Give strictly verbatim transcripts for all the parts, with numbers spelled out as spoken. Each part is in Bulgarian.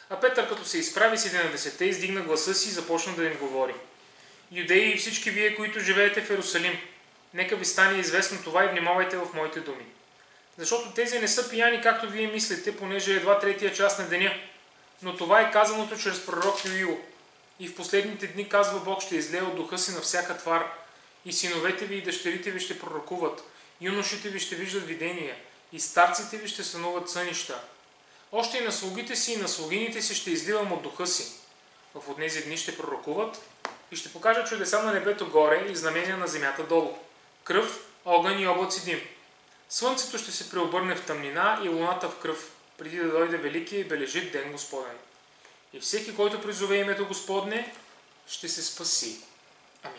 А Петър, като се изправи с единадесетте, издигна гласа си и започна да им говори: Юдеи и всички вие, които живеете в Йерусалим, нека ви стане известно това и внимавайте в моите думи. Защото тези не са пияни, както вие мислите, понеже е едва третия час на деня. Но това е казаното чрез пророк Йоил. И в последните дни, казва Бог, ще излее от духа си на всяка твар. И синовете ви и дъщерите ви ще пророкуват, юношите ви ще виждат видения, и старците ви ще сънуват сънища. Още и на слугите си и на слугините си ще изливам от духа си. В онези дни ще пророкуват и ще покажа чудеса на небето горе и знамения на земята долу. Кръв, огън и облаци дим. Слънцето ще се преобърне в тъмнина и луната в кръв, преди да дойде великия и бележит ден Господен. И всеки, който призове името Господне, ще се спаси. Амин.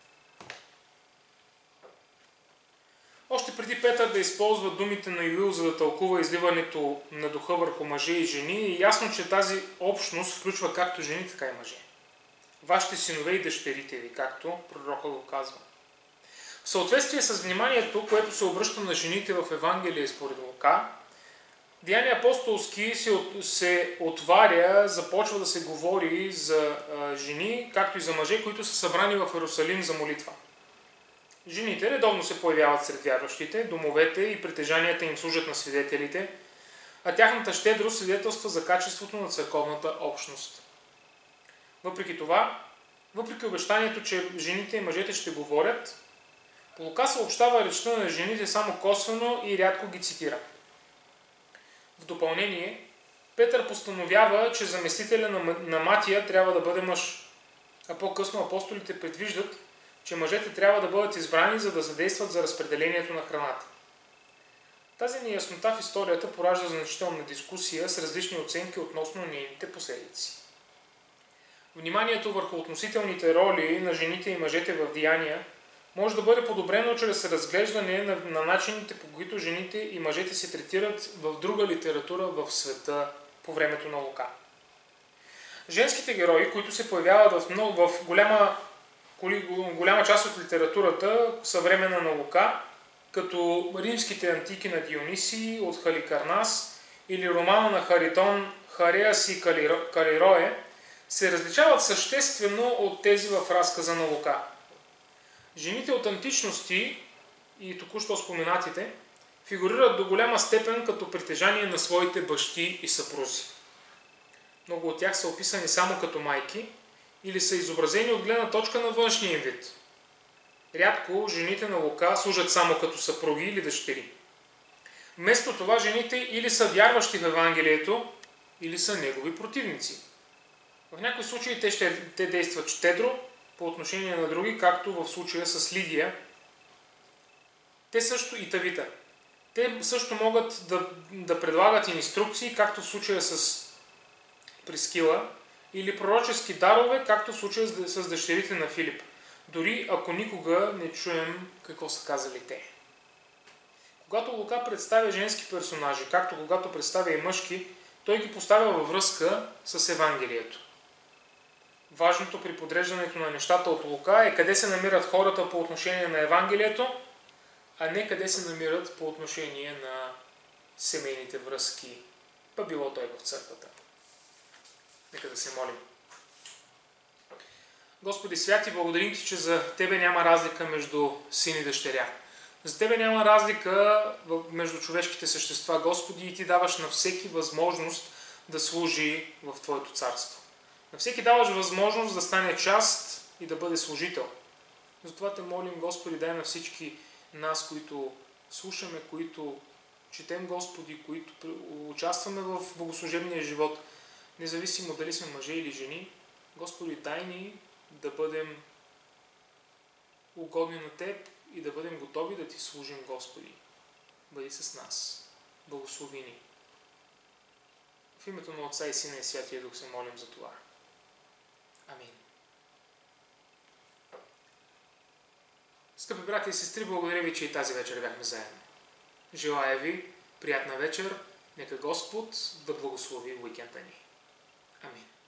Още преди Петър да използва думите на Йоил, за да тълкува изливането на духа върху мъже и жени, е ясно, че тази общност включва както жени, така и мъже. Вашите синове и дъщерите ви, както пророка го казва. В съответствие с вниманието, което се обръща на жените в Евангелие според Лука, Деяния апостолски се, от, се отваря, започва да се говори за а, жени, както и за мъже, които са събрани в Йерусалим за молитва. Жените редовно се появяват сред вярващите, домовете и притежанията им служат на свидетелите, а тяхната щедрост свидетелства за качеството на църковната общност. Въпреки това, въпреки обещанието, че жените и мъжете ще говорят, Лука съобщава речта на жените само косвено и рядко ги цитира. В допълнение, Петър постановява, че заместителя на, на Матия трябва да бъде мъж, а по-късно апостолите предвиждат, че мъжете трябва да бъдат избрани, за да задействат за разпределението на храната. Тази неяснота в историята поражда значителна дискусия с различни оценки относно нейните последици. Вниманието върху относителните роли на жените и мъжете в деяния може да бъде подобрено чрез разглеждане на, на начините, по които жените и мъжете се третират в друга литература в света по времето на Лука. Женските герои, които се появяват в, много, в голяма, голяма част от литературата съвременна на Лука, като римските антики на Дионисий от Халикарнас или романа на Харитон Хареас и Калирое, се различават съществено от тези в разказа на Лука. Жените от античности и току-що споменатите фигурират до голяма степен като притежание на своите бащи и съпрузи. Много от тях са описани само като майки или са изобразени от гледна точка на външния им вид. Рядко жените на Лука служат само като съпруги или дъщери. Вместо това жените или са вярващи в Евангелието, или са негови противници. В някои случаи те, ще, те действат щедро по отношение на други, както в случая с Лидия. Те също и Тавита. Те също могат да, да предлагат инструкции, както в случая с Прискила, или пророчески дарове, както в случая с дъщерите на Филип, дори ако никога не чуем какво са казали те. Когато Лука представя женски персонажи, както когато представя и мъжки, той ги поставя във връзка с Евангелието. Важното при подреждането на нещата от Лука е къде се намират хората по отношение на Евангелието, а не къде се намират по отношение на семейните връзки, па било той в църквата. Нека да се молим. Господи святи, благодарим Ти, че за Тебе няма разлика между син и дъщеря. За Тебе няма разлика между човешките същества, Господи, и Ти даваш на всеки възможност да служи в Твоето царство. На всеки даваш възможност да стане част и да бъде служител. Затова Те молим, Господи, дай на всички нас, които слушаме, които четем, Господи, които участваме в богослужебния живот, независимо дали сме мъже или жени, Господи, дай ни да бъдем угодни на Теб и да бъдем готови да Ти служим, Господи. Бъди с нас. Благослови ни. В името на Отца и Сина и Святия Дух се молим за това. Амин. Скъпи брати и сестри, благодаря Ви, че и тази вечер бяхме заедно. Желая Ви приятна вечер. Нека Господ да благослови уикенда ни. Амин.